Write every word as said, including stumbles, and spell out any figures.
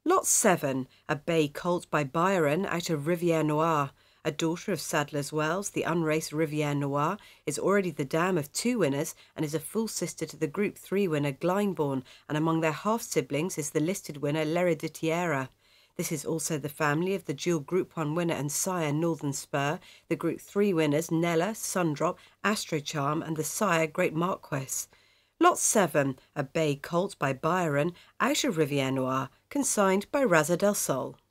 Lot seven, a bay colt by Byron out of Riviere Noire. A daughter of Sadler's Wells, the unraced Riviere Noire is already the dam of two winners and is a full sister to the Group three winner Glyndebourne, and among their half-siblings is the listed winner L'Hereditiera. This is also the family of the dual Group one winner and sire Northern Spur, the Group three winners Nella, Sundrop, Astrocharm and the sire Great Marquess. Lot seven, a bay colt by Byron out of Riviere Noire, consigned by Raza del Sol.